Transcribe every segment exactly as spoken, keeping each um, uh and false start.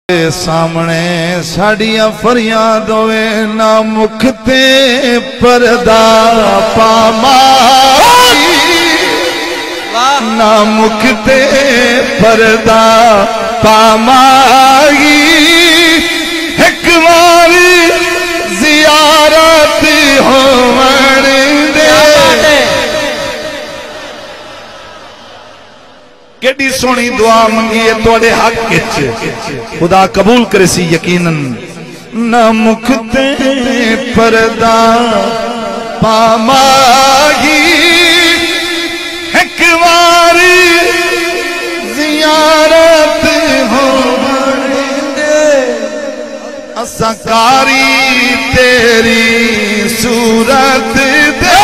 سامنے ساڑیاں فریاد ہوئے نہ مکھتے پردہ پامائی نہ مکھتے پردہ پامائی ایک واری زیارت ہوون دے کیڑی سونی دعا منگیے توڑے حق کچھ خدا قبول کرے سی یقیناً نہ مکھتے پردہ پامائی ایک واری زیارت ہوون دے اسکاری تیری صورت دے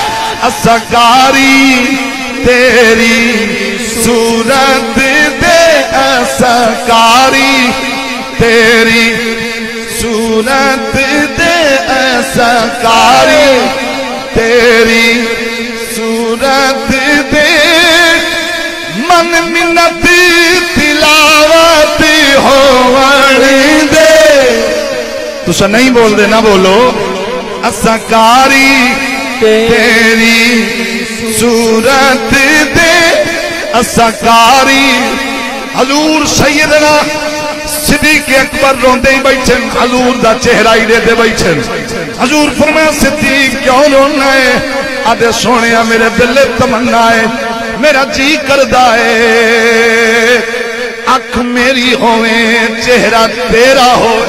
اسکاری تیری صورت دے اسکاری تیری صورت دے اسکاری تیری صورت دے من منت تلاوت ہوون دے تسا نہیں بول دے نہ بولو اسکاری تیری صورت دے اسکاری حضور سیدنا صدیق اکبر روندے ہی بیٹھن حضور دا چہرہ ہی دے دے بیٹھن حضور فرمایا صدیق کیوں رونا ہے آدھے سونیا میرے دل تمنا ہے میرا جی کردہ ہے اکھ میری ہوئے چہرہ تیرا ہو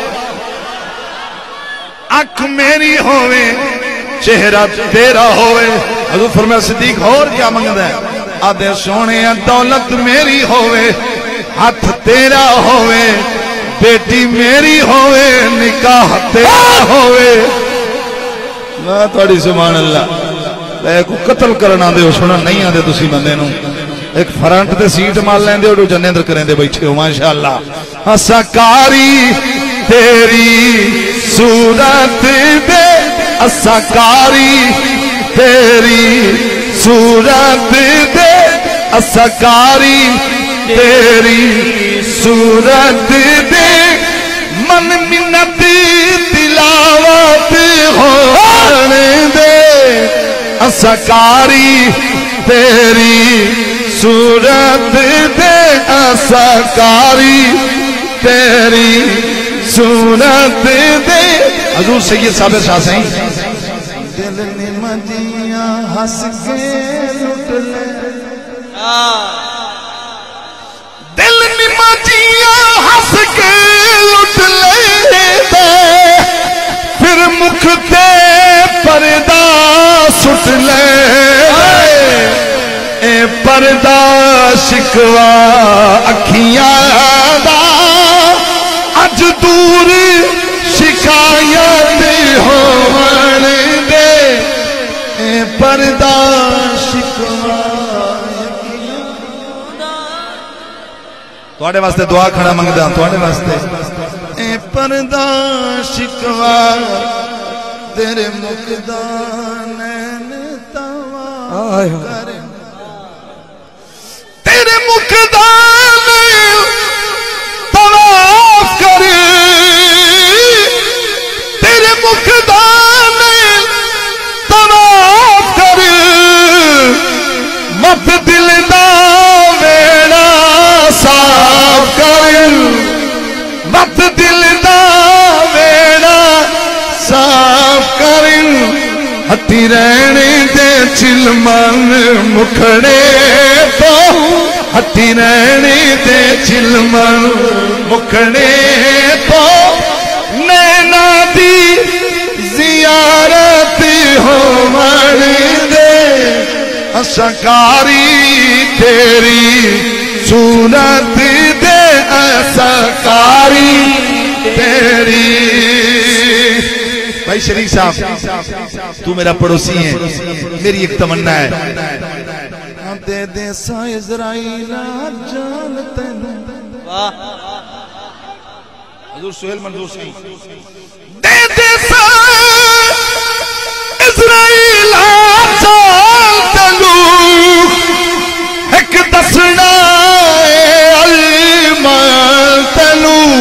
اکھ میری ہوئے چہرہ تیرا ہوئے حضور فرمایا صدیق اور کیا منگتا ہے آدھے سونے دولت میری ہوئے ہاتھ تیرا ہوئے بیٹی میری ہوئے نکاح تیرا ہوئے میں توڑی سبحان اللہ لے کو قتل کرنا دے سونا نہیں آدھے تسی بندے نو ایک فرانٹ دے سیٹ مال لیں دے اور جنے اندر کریں دے بیٹھے ہو ماشاءاللہ اسکاری تیری صورت دے اسکاری تیری صورت دے اسکاری تیری صورت دے من منت تلاوت ہوون دے اسکاری تیری صورت دے اسکاری تیری صورت دے حضور سید صاحب شاہ سہیں دل نمجیاں ہس کے لٹ لے دل نمجیاں ہس کے لٹ لے دے پھر مکھتے پردہ سٹ لے اے پردہ شکوا اکھیاں دا اج دور شکایت ہوون دے اے پردہ شکوا تواڈے واسطے دعا کھڑا منگدا تواڈے واسطے اے پردہ شکوا تیرے مقدا نین توا کر تیرے مقدا نین طواف کر تیرے مقدا نین طواف کر مت دل دا ویڑا صاف کر مت دل دا ویڑا صاف کر ہٹی رہنے دے چلمن مکھڑے تو ہٹی رہنے دے چلمن مکھڑے تو نینا دی زیارت ہوون دے اسکاری تیری صورت دے اسکاری تیری بھائی شریف صاحب تو میرا پڑوسی ہے میری ایک تمنا ہے دے دے سا اسرائیل جان تینوں حضور سہیل منظور سہی دے دے سا اسرائیل جان تینوں ایک دسنا علم تینوں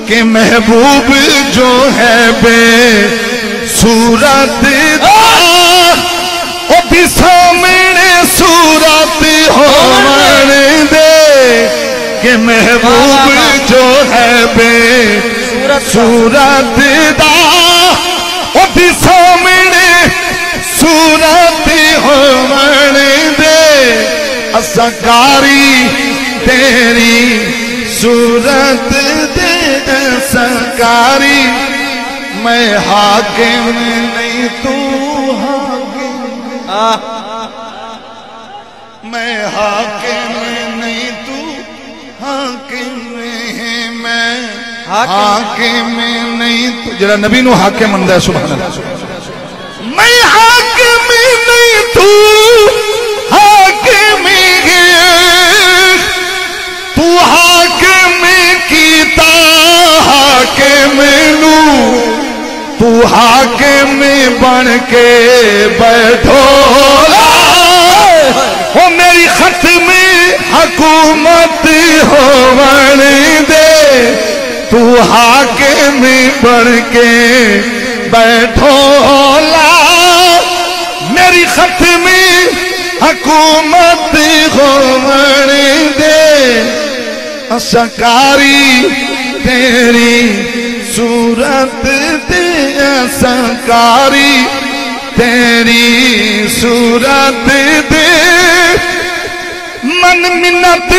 کہ محبوب جو ہے بے صورت دا او بھی سامنے صورت ہون دے کہ محبوب جو ہے بے صورت دا او بھی سامنے صورت ہون دے اسکاری تیری صورت دے اسکاری میں حاکم نہیں تو حاکم میں حاکم نہیں تو حاکم ہے میں حاکم نہیں تو جرا نبی نو حاکم اندہ ہے سبحان اللہ میں حاکم نہیں تو حاکم ہے تو حاکم کیتا حاکم نو تو حاکم بن کے بیٹھو او میری ختم حکومت ہون دے تو حاکم بن کے بیٹھو میری ختم حکومت ہون دے اسکاری تیری صورت دے اسکاری تیری صورت دے من منت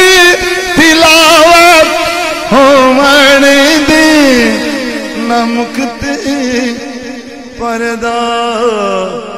تلاوت ہون دے نمک تے پردہ